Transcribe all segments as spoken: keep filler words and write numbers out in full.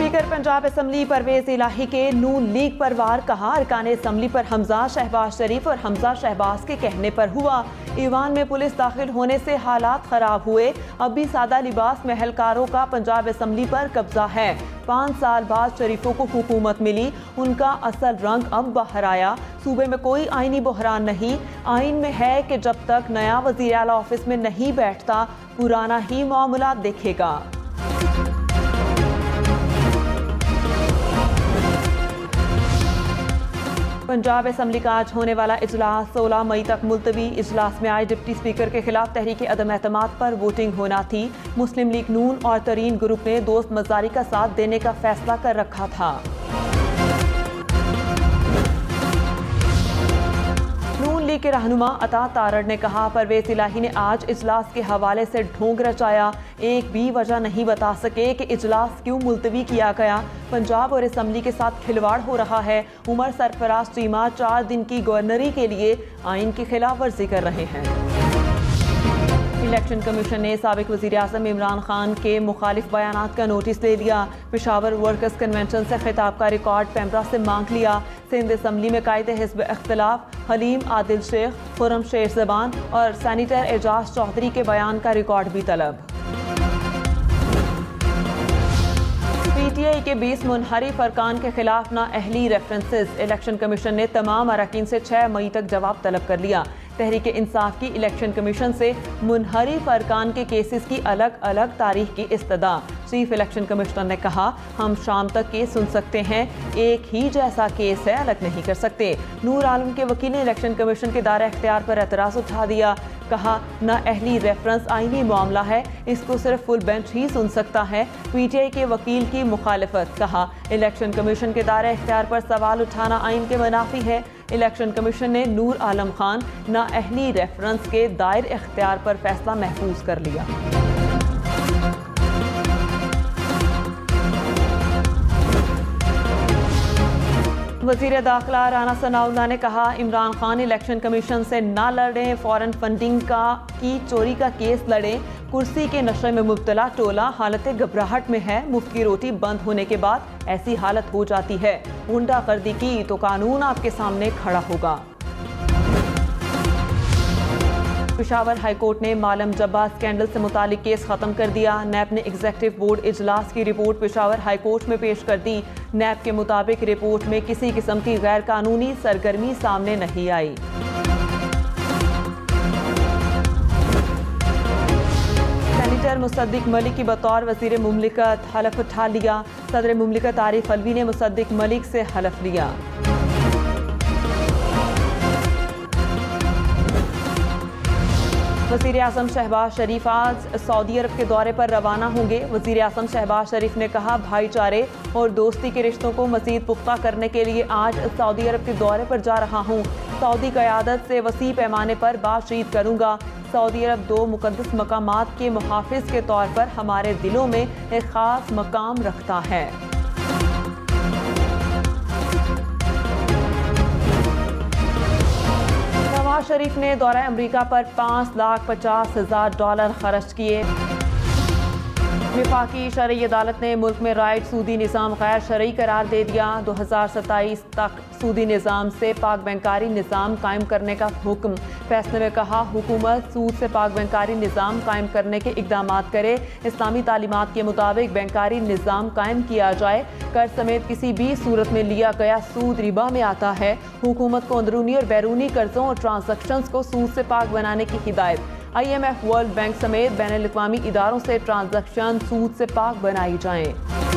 Speaker Punjab assembly Parvez Elahi के Noon league पर वार, कहा अरकान असम्बली पर हमजा शहबाज शरीफ और हमजा शहबाज के कहने पर हुआ। ईवान में पुलिस दाखिल होने से हालात खराब हुए। अब भी सादा लिबास में एहलकारों का पंजाब असम्बली पर कब्जा है। पाँच साल बाद शरीफों को हुकूमत मिली, उनका असल रंग अब बाहर आया। सूबे में कोई आईनी बहरान नहीं। आइन में है कि जब तक नया वज़ीर आला ऑफिस में नहीं बैठता, पुराना ही मामला देखेगा। पंजाब असम्बली का आज होने वाला इजलास सोलह मई तक मुलतवी। इजलास में आए डिप्टी स्पीकर के खिलाफ तहरीक अदम एतमाद पर वोटिंग होना थी। मुस्लिम लीग नून और तरीन ग्रुप ने दोस्त मजारी का साथ देने का फैसला कर रखा था। नून लीग के रहनुमा अता तारड़ ने कहा, परवेज इलाही ने आज इजलास के हवाले से ढोंग रचाया। एक भी वजह नहीं बता सके कि इजलास क्यों मुलतवी किया गया। पंजाब और असम्बली के साथ खिलवाड़ हो रहा है। उमर सरफराज चीमा चार दिन की गवर्नरी के लिए आइन की खिलाफ वर्जी कर रहे हैं। इलेक्शन कमीशन ने साबिक वज़ीर आज़म इमरान खान के मुखालिफ बयानात का नोटिस ले लिया। पेशावर वर्कर्स कन्वेंशन से खिताब का रिकॉर्ड पैमरा से मांग लिया। सिंध असम्बली में कायदे हिज़्ब इख्तिलाफ हलीम आदिल शेख, खुरम शेर ज़बान और सैनिटर एजाज चौधरी के बयान का रिकॉर्ड भी तलब। पीटीआई के बीस मुनहरिफ अरकान के खिलाफ ना अहली रेफरेंसेस। इलेक्शन कमीशन ने तमाम अरकान से छह मई तक जवाब तलब कर लिया। तहरीक इंसाफ की इलेक्शन कमीशन से मुनहरिफ अरकान के केसेस की अलग अलग तारीख की इस्तदा। चीफ इलेक्शन कमिश्नर ने कहा, हम शाम तक केस सुन सकते हैं, एक ही जैसा केस है, अलग नहीं कर सकते। नूर आलम के वकील ने इलेक्शन कमीशन के दायरा इख्तियार पर एतराज उठा दिया। कहा, ना अहली रेफरेंस आईनी मामला है, इसको सिर्फ फुल बेंच ही सुन सकता है। पीटीआई के वकील की मुखालिफत। कहा, इलेक्शन कमीशन के दायरा इख्तियार पर सवाल उठाना आइन के मुनाफी है। इलेक्शन कमीशन ने नूर आलम खान ना अहली रेफरेंस के दायर इख्तियार पर फैसला महफूज कर लिया। वज़ीर दाखिला राना सनाउल्लाह ने कहा, इमरान खान इलेक्शन कमीशन से ना लड़ें, फॉरेन फंडिंग का की चोरी का केस लड़ें। कुर्सी के नशे में मुब्तला टोला हालत घबराहट में है। मुफ्त की रोटी बंद होने के बाद ऐसी हालत हो जाती है। गुंडागर्दी की तो कानून आपके सामने खड़ा होगा। पेशावर हाईकोर्ट ने मालम जब्बा स्कैंडल से मुतालिक केस खत्म कर दिया। नैब ने एग्जीक्यूटिव बोर्ड इजलास की रिपोर्ट पेशावर हाईकोर्ट में पेश कर दी। नैब के मुताबिक रिपोर्ट में किसी किस्म की गैर कानूनी सरगर्मी सामने नहीं आई। सैनिटर मुसद्दिक मलिक की बतौर वज़ीर मुमलिकत हलफ उठा लिया। सदर मुमलिकत आरिफ अलवी ने मुसद्दिक मलिक से हलफ लिया। वज़ीर आज़म शहबाज शरीफ आज सऊदी अरब के दौरे पर रवाना होंगे। वज़ीर आज़म शहबाज शरीफ ने कहा, भाईचारे और दोस्ती के रिश्तों को मज़ीद पुख्ता करने के लिए आज सऊदी अरब के दौरे पर जा रहा हूँ। सऊदी क़यादत से वसी पैमाने पर बातचीत करूँगा। सऊदी अरब दो मुक़द्दस मकामात के मुहाफ़िज़ के तौर पर हमारे दिलों में एक ख़ास मकाम रखता है। नवाज शरीफ ने दौरा अमरीका पर पाँच लाख पचास हजार डॉलर खर्च किए। विफाकी शरई अदालत ने मुल्क में राइट सूदी निज़ाम गैर शरई करार दे दिया। दो हज़ार सत्ताईस तक सूदी निज़ाम से पाक बैंकारी निज़ाम कायम करने का हुक्म। फैसले में कहा, हुकूमत सूद से पाक बैंकारी निज़ाम कायम करने के इक़दामात करे। इस्लामी तालीमात के मुताबिक बैंकारी निज़ाम कायम किया जाए। कर्ज समेत किसी भी सूरत में लिया गया सूद रिबा में आता है। हुकूमत को अंदरूनी और बैरूनी कर्जों और ट्रांजैक्शंस को सूद से पाक बनाने की हिदायत। I M F, World Bank समेत बैन अल-अक़वामी इदारों से ट्रांजैक्शन सूद से पाक बनाई जाएं।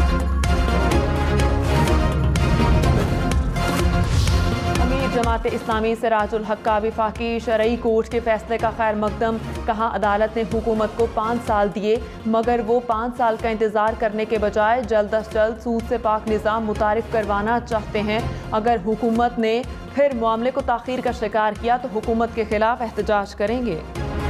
अमीर जमात इस्लामी सिराजुल हक का विफाकी शरई कोर्ट के फैसले का खैर मकदम। कहा, अदालत ने हुकूमत को पाँच साल दिए, मगर वो पाँच साल का इंतजार करने के बजाय जल्द अज जल्द सूद से पाक निज़ाम मुतारिफ करवाना चाहते हैं। अगर हुकूमत ने फिर मामले को ताख़ीर का शिकार किया तो हुकूमत के खिलाफ एहतजाज करेंगे।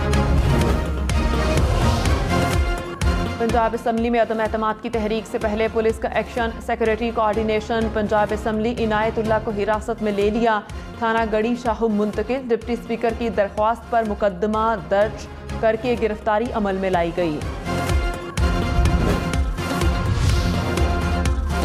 पंजाब असम्बली में अदम एतमाद की तहरीक से पहले पुलिस का action. Secretary coordination Punjab assembly Inayatullah को हिरासत में ले लिया। थाना गढ़ी शाहू मुंतकिल। डिप्टी स्पीकर की दरख्वास्त पर मुकदमा दर्ज करके गिरफ्तारी अमल में लाई गई।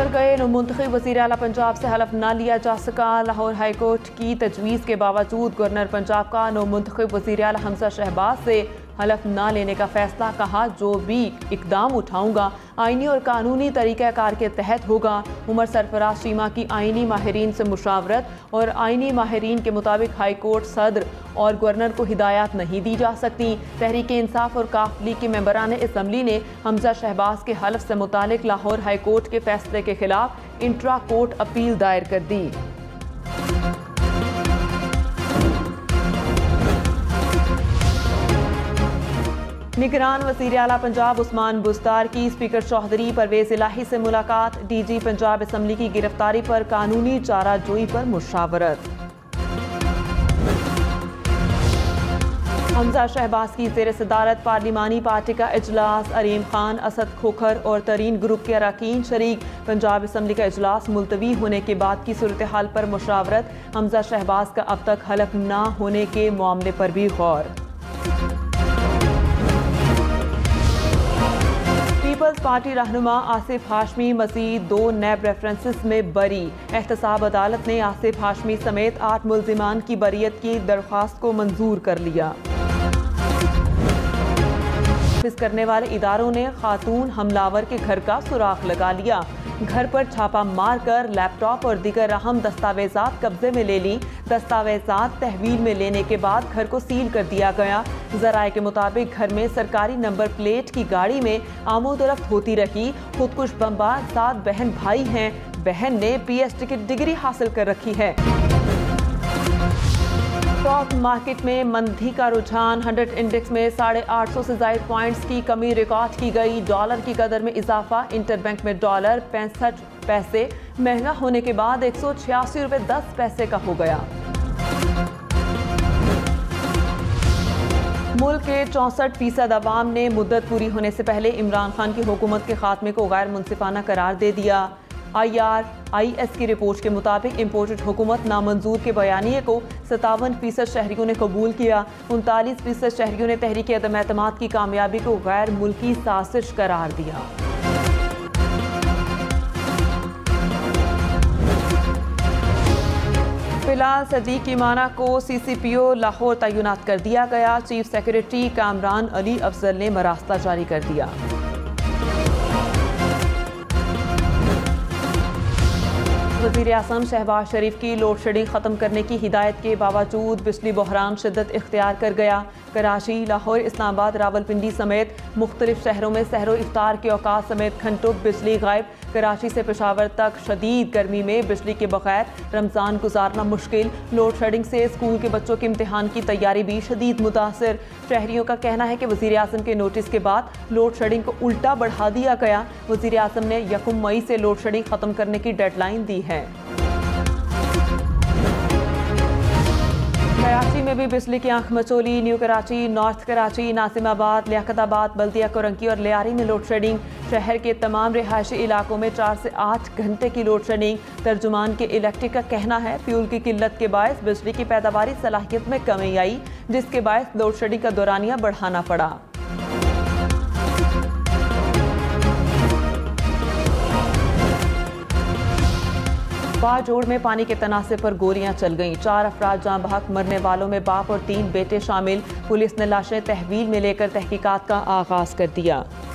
गुजर गए मुंतखब वज़ीर आला पंजाब से हलफ न लिया जा सका। लाहौर हाई कोर्ट की तजवीज़ के बावजूद गवर्नर पंजाब का नो मुंतखब वज़ीर आला हमजा शहबाज से हलफ न लेने का फैसला। कहा, जो भी इकदाम उठाऊंगा आइनी और कानूनी तरीक़ाकार के तहत होगा। उमर सरफराज शीमा की आइनी माहिरीन से मुशावरत और आइनी माहिरीन के मुताबिक हाई कोर्ट सदर और गवर्नर को हिदायत नहीं दी जा सकती। तहरीक इंसाफ और काफ लीग के मेंबरान असम्बली ने हमजा शहबाज के हलफ से मुतालिक लाहौर हाई कोर्ट के फैसले के खिलाफ इंट्रा कोर्ट अपील दायर कर दी। निगरान वज़ीर आला पंजाब उस्मान बुस्तार की स्पीकर चौधरी परवेज इलाही से मुलाकात। डी जी पंजाब असम्बली की गिरफ्तारी पर कानूनी चाराजोई पर मुशावरत। हमजा शहबाज की ज़ेर सदारत पार्लिमानी पार्टी का इजलास। अरीम खान, असद खोखर और तरीन ग्रुप के अरकान शरीक। पंजाब असम्बली का इजलास मुलतवी होने के बाद की सूरत हाल पर मुशावरत। हमजा शहबाज का अब तक हलफ न होने के मामले पर भी गौर। पीपल्स पार्टी रहनुमा आसिफ हाशमी मजीद दो नैब रेफरेंसेस में बरी। एहतसाब अदालत ने आसिफ हाशमी समेत आठ मुल्जिमान की बरीयत की दरख्वास्त को मंजूर कर लिया। करने वाले इदारों ने खातून हमलावर के घर का सुराख लगा लिया। घर पर छापा मारकर लैपटॉप और दीगर अहम दस्तावेजात कब्जे में ले ली। दस्तावेजात तहवील में लेने के बाद घर को सील कर दिया गया। जराये के मुताबिक घर में सरकारी नंबर प्लेट की गाड़ी में आमोदरफ्त होती रही। खुदकुश बमबाज सात बहन भाई हैं। बहन ने पीएचडी की डिग्री हासिल कर रखी है। स्टॉक मार्केट में मंदी का रुझान। हंड्रेड इंडेक्स में साढ़े आठ सौ से ज्यादा पॉइंट्स की कमी रिकॉर्ड की गई। डॉलर की कदर में इजाफा। इंटरबैंक में डॉलर पैंसठ पैसे महंगा होने के बाद एक सौ छियासी रुपये दस पैसे का हो गया। मुल्क के चौंसठ फीसद अवाम ने मुद्दत पूरी होने से पहले इमरान खान की हुकूमत के खात्मे को गैर मुनसिफाना करार दे दिया। आई आर आई एस की रिपोर्ट के मुताबिक इम्पोर्टेड हुकूमत नामंजूर के बयानिए को सतावन फीसद शहरियों ने कबूल किया। उनतालीस फीसद शहरियों ने तहरीक अदम एतमाद की कामयाबी को गैर मुल्की साजिश करार दिया। फिलहाल सदीक इमाना को सी सी पी ओ लाहौर तैनात कर दिया गया। चीफ सेक्रेटरी कामरान अली अफजल ने मरासला जारी कर दिया। वज़ीर आज़म शहबाज शरीफ की लोड शेडिंग ख़त्म करने की हिदायत के बावजूद बिजली बहरान शिद्दत इख्तियार कर गया। कराची, लाहौर, इस्लामाबाद, रावलपिंडी समेत मुख्तलिफ शहरों में सहरो इफ्तार के औकात समेत घंटों बिजली गायब। कराची से पेशावर तक शदीद गर्मी में बिजली के बगैर रमज़ान गुजारना मुश्किल। लोड शेडिंग से स्कूल के बच्चों के इम्तिहान की तैयारी भी शदीद मुतासर। शहरियों का कहना है कि वज़ीर आज़म के नोटिस के बाद लोड शेडिंग को उल्टा बढ़ा दिया गया। वज़ीर आज़म ने यकम मई से लोड शेडिंग ख़त्म करने की डेडलाइन दी है। कराची में भी बिजली की आंख मचोली। न्यू कराची, नॉर्थ कराची, नासिमाबाद, लियाकताबाद, बल्दिया कोरंकी और लियारी में लोड शेडिंग। शहर के तमाम रिहायशी इलाकों में चार से आठ घंटे की लोड शेडिंग। तर्जुमान के इलेक्ट्रिक का कहना है फ्यूल की किल्लत के बायस बिजली की पैदावारी सलाहियत में कमी आई, जिसके बायस लोड शेडिंग का दौरानिया बढ़ाना पड़ा। बाजोड़ में पानी के तनासे पर गोलियां चल गईं। चार अफराद जाँ बहक, मरने वालों में बाप और तीन बेटे शामिल। पुलिस ने लाशें तहवील में लेकर तहकीकात का आगाज कर दिया।